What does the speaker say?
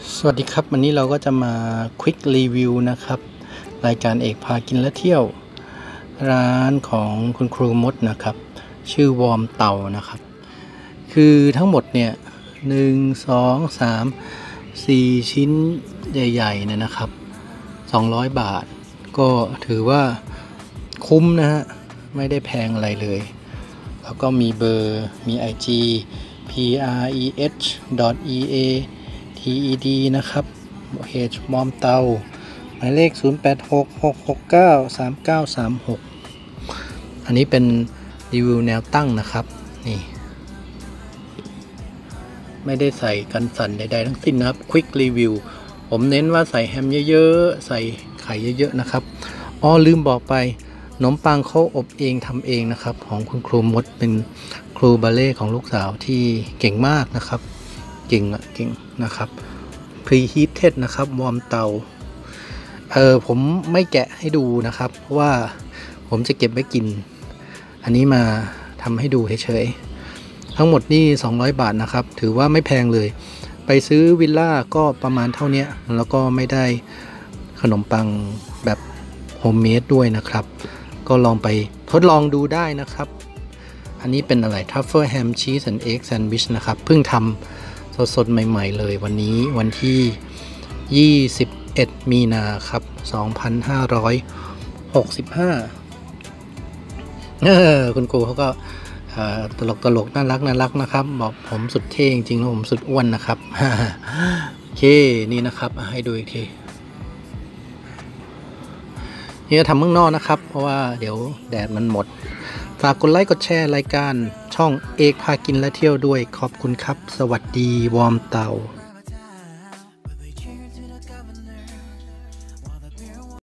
สวัสดีครับวันนี้เราก็จะมาควิกรีวิวนะครับรายการเอกพากินและเที่ยวร้านของคุณครูมดนะครับชื่อวอร์มเตานะครับคือทั้งหมดเนี่ย1 2 3 4ชิ้นใหญ่ๆเนี่ยนะครับ200 บาทก็ถือว่าคุ้มนะฮะไม่ได้แพงอะไรเลยแล้วก็มีเบอร์มี IG preh.ea.ted นะครับเพจมอมเตาหมายเลข0866693936อันนี้เป็นรีวิวแนวตั้งนะครับนี่ไม่ได้ใส่กันสั่นใดๆทั้งสิ้นนะครับควิกรีวิวผมเน้นว่าใส่แฮมเยอะๆใส่ไข่เยอะๆนะครับลืมบอกไปขนมปังเขาอบเองทำเองนะครับของคุณครูมดเป็นครูบัลเล่ของลูกสาวที่เก่งมากนะครับเก่งนะครับพรีฮีทเทดนะครับวอร์มเตาผมไม่แกะให้ดูนะครับเพราะว่าผมจะเก็บไว้กินอันนี้มาทำให้ดูเฉยๆทั้งหมดนี่200 บาทนะครับถือว่าไม่แพงเลยไปซื้อวิลล่าก็ประมาณเท่านี้แล้วก็ไม่ได้ขนมปังแบบโฮมเมดด้วยนะครับก็ลองไปทดลองดูได้นะครับอันนี้เป็นอะไรทัฟเฟิลแฮมชีสแอนด์เอ็กแซนด์วิชนะครับเพิ่งทำสดๆใหม่ๆเลยวันนี้วันที่21 มีนาครับ2565คุณครูเขาก็ตลกน่ารักนะครับบอกผมสุดเท่จริงๆแล้วผมสุดอ้วนนะครับโอเคนี่นะครับให้ดูอีกทีนี่จะทำข้างนอกนะครับเพราะว่าเดี๋ยวแดดมันหมดฝากกดไลค์กดแชร์รายการช่องเอกพากินและเที่ยวด้วยขอบคุณครับสวัสดีวอร์มเตา